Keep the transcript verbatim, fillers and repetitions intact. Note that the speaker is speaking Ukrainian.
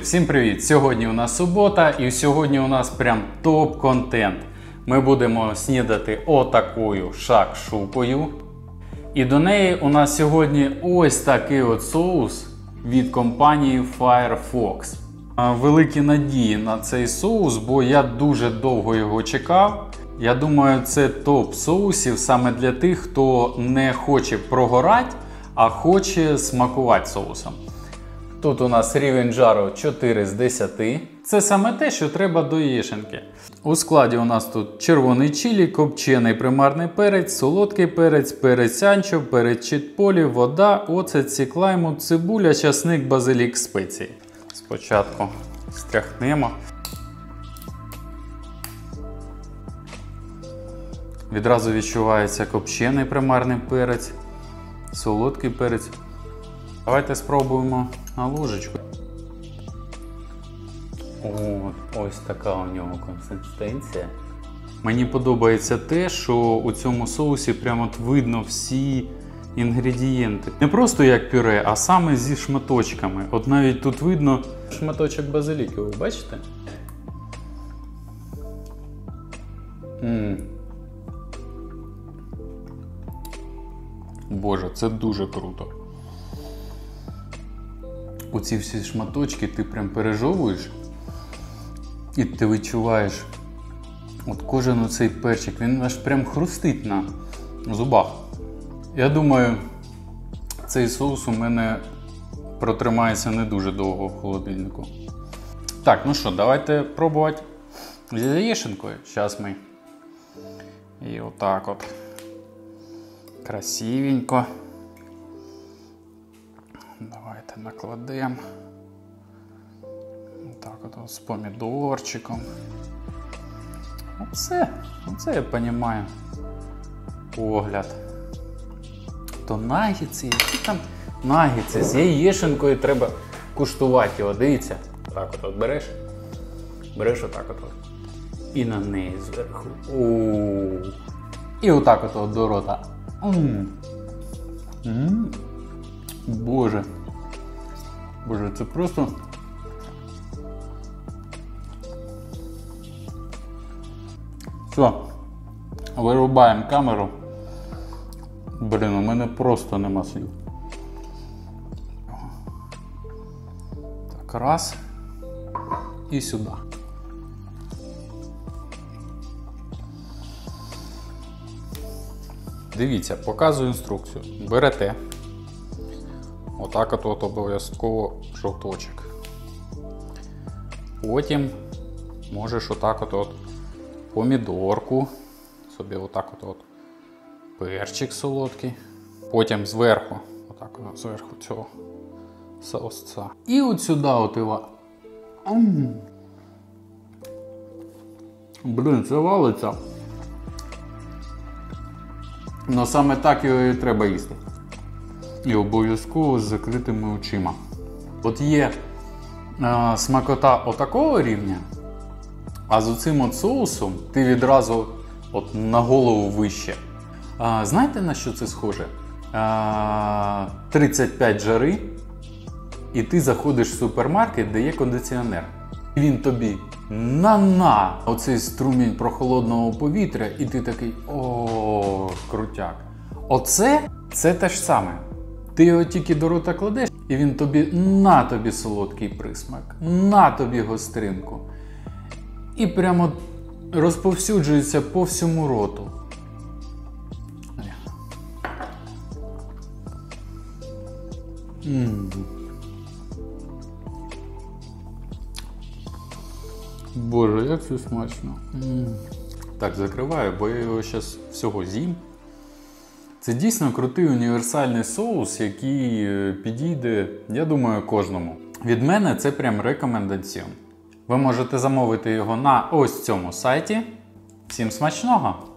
всім привіт! Сьогодні у нас субота і сьогодні у нас прям топ-контент. Ми будемо снідати отакою шакшукою. І до неї у нас сьогодні ось такий от соус від компанії Firefox. Великі надії на цей соус, бо я дуже довго його чекав. Я думаю, це топ соусів саме для тих, хто не хоче прогорати, а хоче смакувати соусом. Тут у нас рівень жару чотири з десяти. Це саме те, що треба до яєшенки. У складі у нас тут червоний чилі, копчений примарний перець, солодкий перець, перець анчо, перець чітполі, вода, оцет, сік лайму, цибуля, часник, базилік, спеції. Спочатку стряхнемо. Відразу відчувається копчений примарний перець, солодкий перець. Давайте спробуємо на ложечку. О, ось така у нього консистенція. Мені подобається те, що у цьому соусі прямо от видно всі інгредієнти. Не просто як пюре, а саме зі шматочками. От навіть тут видно шматочок базиліку, ви бачите? Ммм. Боже, це дуже круто. Оці всі шматочки ти прям пережовуєш і ти відчуваєш от кожен оцей перчик, він аж прям хрустить на зубах. Я думаю, цей соус у мене протримається не дуже довго в холодильнику. Так, ну що, давайте пробувати з яєшенкою. Зараз ми і отак от красивенько. Давайте накладемо. Так от з помідорчиком. Оце, оце я розумію погляд. То наггетси, які там наггетси, з яєшенкою треба куштувати його, дивіться. Так от, от береш, береш отак от, от. І на неї зверху. Ооо. І отак от, от до рота. Ммм. Ммм. Боже. Боже, це просто... Все. Вирубаємо камеру. Блін, у мене просто нема слів. Так, раз. І сюди. Дивіться, показую інструкцію. Берете. Отак от, от обов'язково жовточок. Потім можеш отак от, от помідорку, собі отак от, от перчик солодкий. Потім зверху, отак от зверху цього соусця. І от сюди от його. Блін, це валиться. Но саме так його і треба їсти. І обов'язково з закритими очима. От є е, смакота отакого рівня, а з оцим от соусом ти відразу от на голову вище. Е, знаєте, на що це схоже? Е, тридцять п'ять жари, і ти заходиш в супермаркет, де є кондиціонер. І він тобі на-на оцей струмінь прохолодного повітря, і ти такий о, крутяк. Оце, це те ж саме. Ти його тільки до рота кладеш, і він тобі на тобі солодкий присмак, на тобі гостринку. І прямо розповсюджується по всьому роту. М-м. Боже, як це смачно. М-м. Так, закриваю, бо я його зараз всього з'їм. Це дійсно крутий універсальний соус, який підійде, я думаю, кожному. Від мене це прям рекомендаціон. Ви можете замовити його на ось цьому сайті. Всім смачного!